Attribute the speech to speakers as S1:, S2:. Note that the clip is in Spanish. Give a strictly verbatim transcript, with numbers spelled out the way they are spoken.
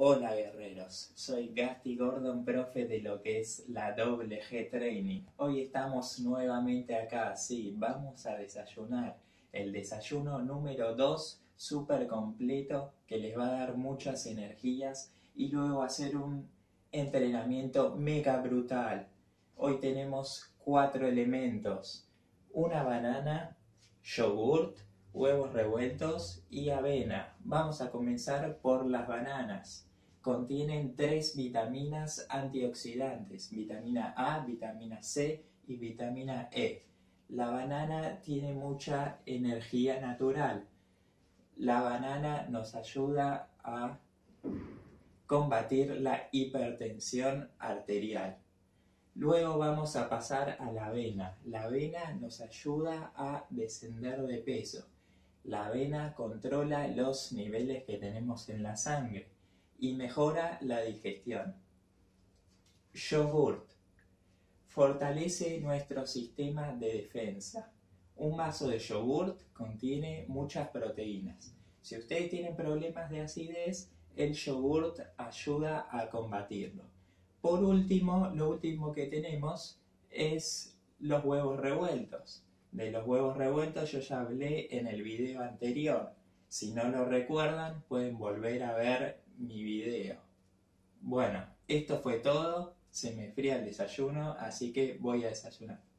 S1: Hola guerreros, soy Gasti Gordon, profe de lo que es la doble G Training. Hoy estamos nuevamente acá, sí, vamos a desayunar. El desayuno número dos, súper completo, que les va a dar muchas energías y luego hacer un entrenamiento mega brutal. Hoy tenemos cuatro elementos, una banana, yogurt, huevos revueltos y avena. Vamos a comenzar por las bananas. Contienen tres vitaminas antioxidantes, vitamina A, vitamina C y vitamina E. La banana tiene mucha energía natural. La banana nos ayuda a combatir la hipertensión arterial. Luego vamos a pasar a la avena. La avena nos ayuda a descender de peso. La avena controla los niveles que tenemos en la sangre y mejora la digestión. Yogurt fortalece nuestro sistema de defensa. Un vaso de yogurt contiene muchas proteínas. Si ustedes tienen problemas de acidez, el yogurt ayuda a combatirlo. Por último, lo último que tenemos es los huevos revueltos. De los huevos revueltos yo ya hablé en el video anterior. Si no lo recuerdan, pueden volver a ver mi video. Bueno, esto fue todo. Se me enfría el desayuno, así que voy a desayunar.